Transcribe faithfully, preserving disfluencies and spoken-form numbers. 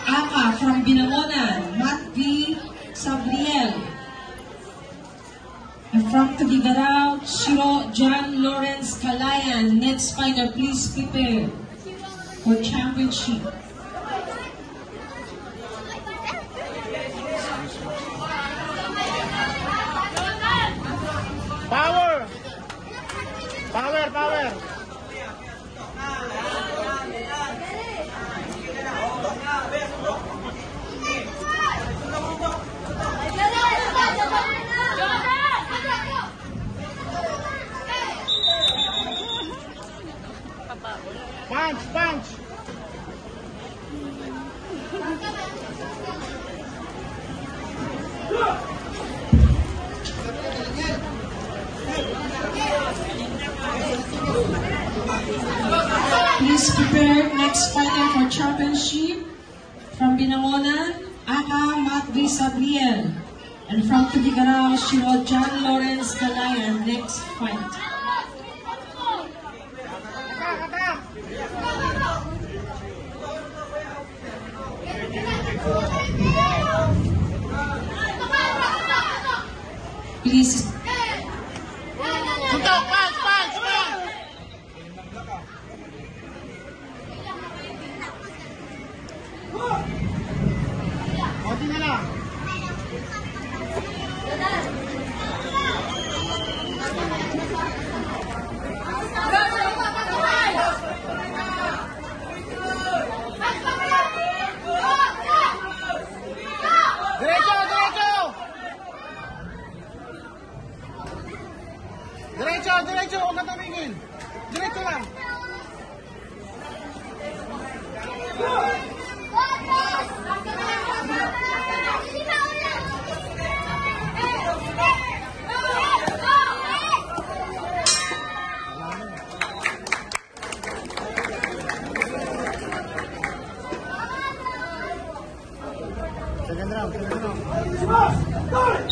Aka from Binangonan, Matt V. Sabriel. And from Tubigarao, Shiro John Lawrence Kalayan. Next fighter, please prepare for championship. Power! Power, power! Punch, punch! Please prepare next fighter for championship. From Binangonan, Aka Matt V. Sabriel. And from Tubigarao, Shiro John Lawrence Kalayan. Next fight. Please. Suntok, punch, punch, punch! Konti na lang. Diretso, diretso! Diretso, diretso, huwag ka tumingin. Diretso lang. Second round, second round.